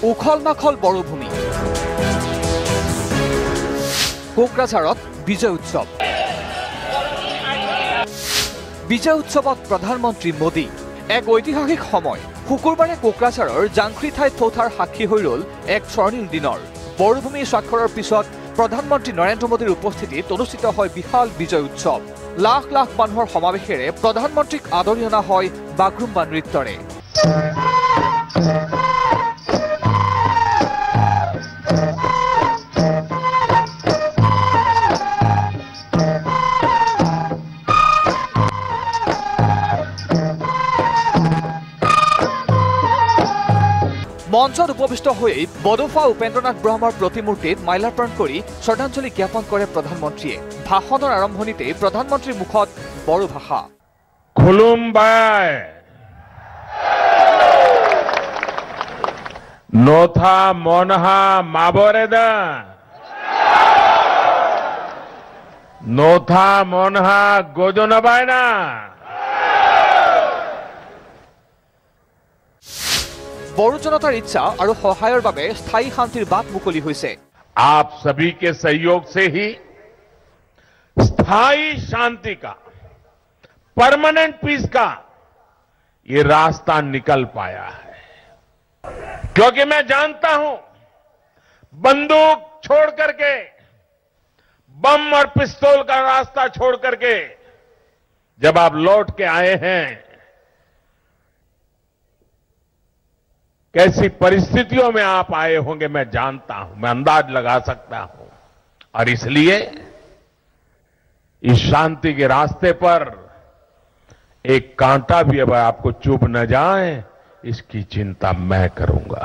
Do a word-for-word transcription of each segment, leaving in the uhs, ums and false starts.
উখল মাখল বড়ভূমি কোকৰাঝাৰত বিজয় উৎসৱ বিজয় উৎসৱত প্ৰধানমন্ত্ৰী মোদী এক ঐতিহাসিক সময় শুকুৰবাৰে কোকৰাঝাৰৰ জাংখ্ৰী ঠাইত থৌথাৰ সাক্ষী হৈ ৰল এক স্মৰণীয় দিনৰ বড়ভূমি স্বাক্ষৰৰ পিছত প্ৰধানমন্ত্ৰী নৰেন্দ্ৰ মোদীৰ উপস্থিতিত অনুষ্ঠিত হয় বিশাল বিজয় উৎসৱ লাখ লাখ মানুহৰ সমাৱেশেৰে প্ৰধানমন্ত্ৰীক আদৰি অনা হয় বাগৰুম্বা নৃত্যৰে মঞ্চত উপবিষ্ট হৈ বডোফা উপেন্দ্ৰনাথ ব্ৰহ্মৰ প্ৰতিমূৰ্তিত মাল্যাৰ্পণ কৰি শ্ৰদ্ধাঞ্জলি জ্ঞাপন কৰে প্ৰধানমন্ত্ৰীয়ে ভাষণৰ আৰম্ভণিতে প্ৰধানমন্ত্ৰীৰ মুখত বড়ো ভাষা খুলুমবাই নোথা মনহা মাবৰেদা নোথা মনহা গোজনবাইনা বড়ো জনতাৰ ইচ্ছা আৰু সহায়ৰ বাবে স্থায়ী শান্তিৰ বাট মুকলি হৈছে आप सभी के सहयोग से ही स्थायी शांति का परमानेंट पीस का ये रास्ता निकल पाया है क्योंकि मैं जानता हूं बंदूक छोड़ करके बम और पिस्तौल का रास्ता छोड़ करके जब आप लौट के आए हैं कैसी परिस्थितियों में आप आए होंगे मैं जानता हूं मैं अंदाज लगा सकता हूं और इसलिए इस शांति के रास्ते पर एक कांटा भी अब आपको चुभ न जाए इसकी चिंता मैं करूंगा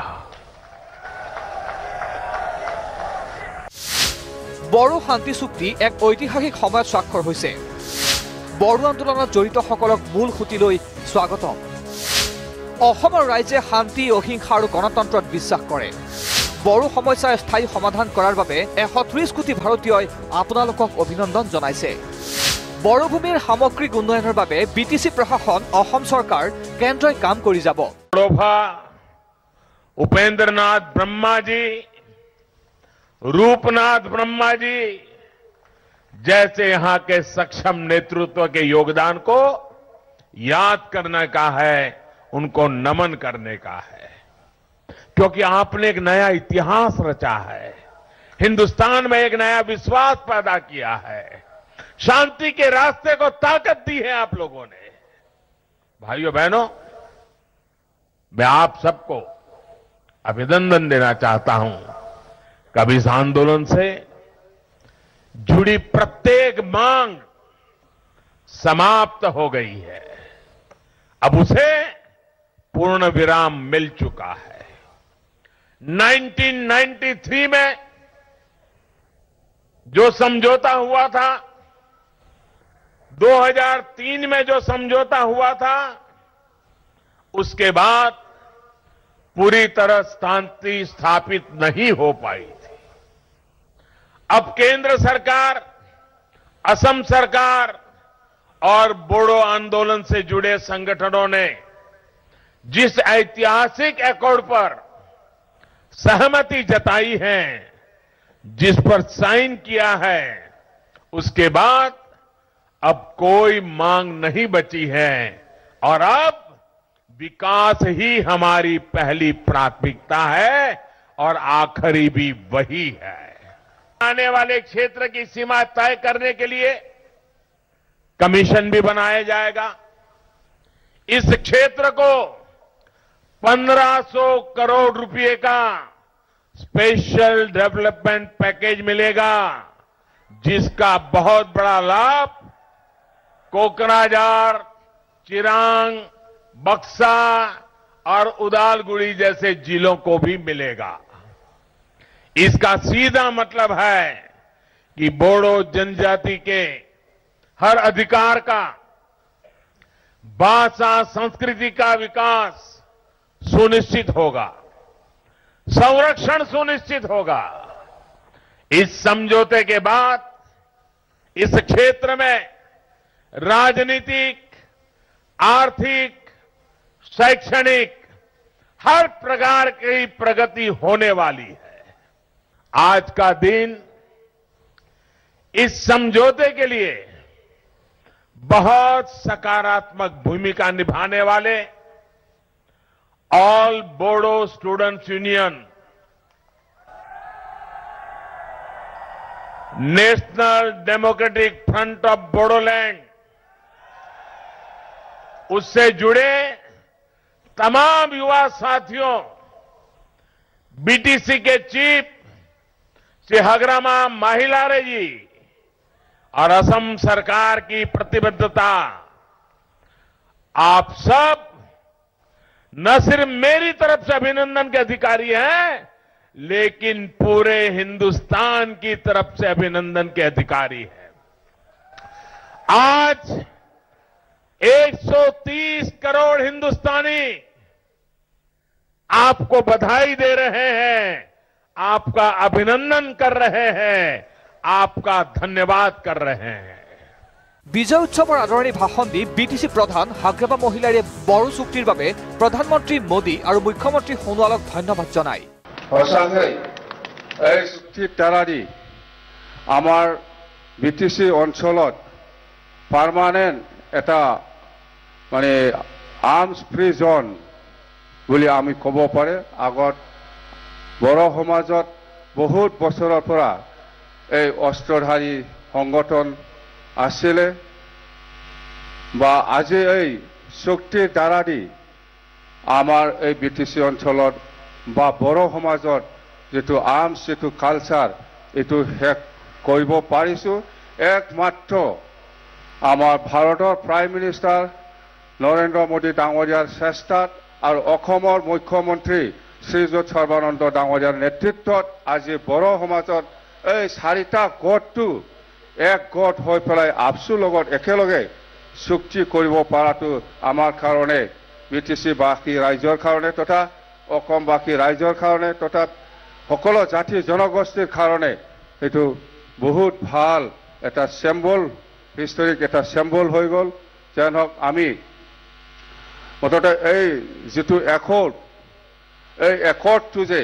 বড়ো শান্তি চুক্তি এক ঐতিহাসিক সময়ত স্বাক্ষৰ হৈছে বড়ো আন্দোলনত জড়িত সকলক মূল খুঁটিলৈ স্বাগতম অসমৰ ৰাইজে শান্তি অহিংসা আৰু গণতন্ত্ৰত বিশ্বাস কৰে বড়ো সমস্যাৰ স্থায়ী সমাধান কৰাৰ বাবে এশ ত্ৰিশ কোটি ভাৰতীয়ই আপোনালোকক অভিনন্দন জনাইছে বড়োভূমিৰ সামগ্ৰিক উন্নয়নৰ বাবে বিটিসি প্ৰশাসন অসম চৰকাৰ কেন্দ্ৰই কাম কৰি যাব बड़ोफा उपेंद्रनाथ ब्रह्मा जी रूपनाथ ब्रह्मा जी जैसे यहां के सक्षम नेतृत्व के योगदान को याद करने का है उनको नमन करने का है क्योंकि आपने एक नया इतिहास रचा है हिंदुस्तान में एक नया विश्वास पैदा किया है शांति के रास्ते को ताकत दी है आप लोगों ने भाइयों बहनों मैं आप सबको अभिनंदन देना चाहता हूं कभी इस आंदोलन से जुड़ी प्रत्येक मांग समाप्त हो गई है अब उसे पूर्ण विराम मिल चुका है उन्नीस सौ तिरानवे में जो समझौता हुआ था दो हज़ार तीन में जो समझौता हुआ था उसके बाद पूरी तरह शांति स्थापित नहीं हो पाई थी अब केंद्र सरकार असम सरकार और बोडो आंदोलन से जुड़े संगठनों ने जिस ऐतिहासिक एकॉर्ड पर सहमति जताई है जिस पर साइन किया है उसके बाद अब कोई मांग नहीं बची है और अब विकास ही हमारी पहली प्राथमिकता है और आखिरी भी वही है आने वाले क्षेत्र की सीमा तय करने के लिए कमीशन भी बनाया जाएगा इस क्षेत्र को पंद्रह सौ करोड़ रुपए का स्पेशल डेवलपमेंट पैकेज मिलेगा जिसका बहुत बड़ा लाभ कोकराझार चिरांग बक्सा और उदालगुड़ी जैसे जिलों को भी मिलेगा इसका सीधा मतलब है कि बोडो जनजाति के हर अधिकार का भाषा संस्कृति का विकास सुनिश्चित होगा संरक्षण सुनिश्चित होगा इस समझौते के बाद इस क्षेत्र में राजनीतिक आर्थिक शैक्षणिक हर प्रकार की प्रगति होने वाली है। आज का दिन इस समझौते के लिए बहुत सकारात्मक भूमिका निभाने वाले All Bodo Students Union, National Democratic Front of Bodoland, उससे जुड़े तमाम युवा साथियों, बीटीसी के चीफ श्री हगरामा माहिलारे जी और असम सरकार की प्रतिबद्धता, आप सब न सिर्फ मेरी तरफ से अभिनंदन के अधिकारी हैं, लेकिन पूरे हिंदुस्तान की तरफ से अभिनंदन के अधिकारी हैं। आज एक सौ तीस करोड़ हिंदुस्तानी आपको बधाई दे रहे हैं, आपका अभिनंदन कर रहे हैं, आपका धन्यवाद कर रहे हैं। বিজয় উৎসৱৰ আদৰণি ভাষণ দি বিটিসি প্ৰধান হাগ্ৰামা মহিলাৰে বড়ো চুক্তিৰ বাবে প্ৰধানমন্ত্ৰী মোদী আৰু মুখ্যমন্ত্ৰী সোণোৱালক ধন্যবাদ জনায়। সঁচাকৈ এই চুক্তিৰ দ্বাৰা দি আমাৰ বিটিসি অঞ্চলত পাৰ্মানেণ্ট এটা মানে আৰ্মছ ফ্ৰী জোন বুলি আমি ক'ব পাৰে। আগত বড়ো সমাজত বহুত বছৰৰ পৰা এই অস্ত্ৰধাৰী সংগঠন আছিলে, বা আজি এই চুক্তিৰ দ্বাৰা দি আমাৰ এই বিটিসি অঞ্চলত বা বড়ো সমাজত যেটো আৰ্মছ যেটো কালচাৰ এইটো শেষ কৰিব পাৰিছোঁ। একমাত্ৰ আমাৰ ভাৰতৰ প্ৰাইম মিনিষ্টাৰ নৰেন্দ্ৰ মোদী ডাঙৰীয়াৰ চেষ্টাত আৰু অসমৰ মুখ্যমন্ত্ৰী শ্ৰীযুত সৰ্বানন্দ ডাঙৰীয়াৰ নেতৃত্বত আজি বড়ো সমাজত এই চাৰিটা গোটটো এক গোট হৈ পেলাই আপচুৰ লগত একেলগে চুক্তি কৰিব পৰাটো আমাৰ কাৰণে, বিটিসিবাসী ৰাইজৰ কাৰণে তথা অসমবাসী ৰাইজৰ কাৰণে তথা সকলো জাতি জনগোষ্ঠীৰ কাৰণে এইটো বহুত ভাল এটা চিম্বল, হিষ্টৰিক এটা চিম্বল হৈ গ'ল। যেন হওক আমি মুঠতে এই যিটো একৰ্ড, এই একৰ্ডটো যে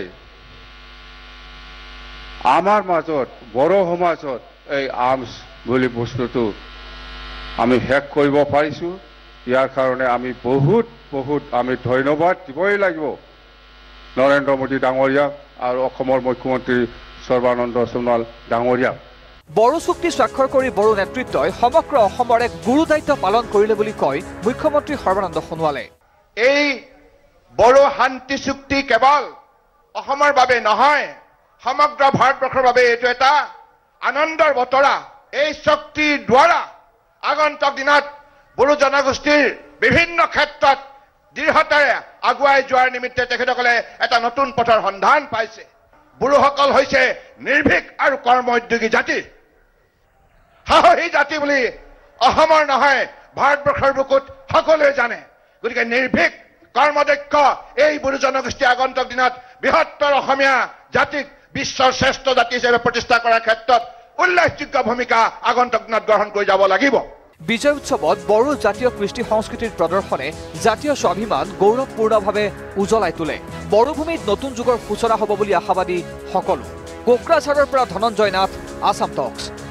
আমাৰ মাজত বড়ো সমাজত এই আৰ্মছ বুলি বস্তুটো আমি শেষ কৰিব পাৰিছোঁ, ইয়াৰ কাৰণে আমি বহুত বহুত আমি ধন্যবাদ দিবই লাগিব নৰেন্দ্ৰ মোদী ডাঙৰীয়াক আৰু অসমৰ মুখ্যমন্ত্ৰী সৰ্বানন্দ সোণোৱাল ডাঙৰীয়াক। বড়ো চুক্তি স্বাক্ষৰ কৰি বড়ো নেতৃত্বই সমগ্ৰ অসমৰ এক গুৰু দায়িত্ব পালন কৰিলে বুলি কয় মুখ্যমন্ত্ৰী সৰ্বানন্দ সোণোৱালে। এই বড়ো শান্তি চুক্তি কেৱল অসমৰ বাবে নহয়, সমগ্ৰ ভাৰতবৰ্ষৰ বাবে এইটো এটা আনন্দৰ বতৰা। এই চুক্তিৰ দ্বাৰা আগন্তুক দিনত বড়ো জনগোষ্ঠীৰ বিভিন্ন ক্ষেত্ৰত দৃঢ়তাৰে আগুৱাই যোৱাৰ নিমিত্তে তেখেতসকলে এটা নতুন পথৰ সন্ধান পাইছে। বড়োসকল হৈছে নিৰ্ভীক আৰু কৰ্ম উদ্যোগী জাতি, সাহসী জাতি বুলি অসমৰ নহয় ভাৰতবৰ্ষৰ বুকুত সকলোৱে জানে। গতিকে নিৰ্ভীক কৰ্মদক্ষ এই বড়ো জনগোষ্ঠী আগন্তুক দিনত বৃহত্তৰ অসমীয়া জাতিক বিশ্বৰ শ্ৰেষ্ঠ জাতি হিচাপে প্ৰতিষ্ঠা কৰাৰ ক্ষেত্ৰত উল্লেখযোগ্য ভূমিকা আগন্তুক দিনত গ্ৰহণ কৰি যাব লাগিব। বিজয় উৎসৱত বড়ো জাতীয় কৃষ্টি সংস্কৃতিৰ প্ৰদৰ্শনে জাতীয় স্বাভিমান গৌৰৱপূৰ্ণভাৱে উজ্বলাই তোলে। বড়োভূমিত নতুন যুগৰ সূচনা হ'ব বুলি আশাবাদী সকলো। কোকৰাঝাৰৰ পৰা ধনঞ্জয় নাথ, আসাম টক্স।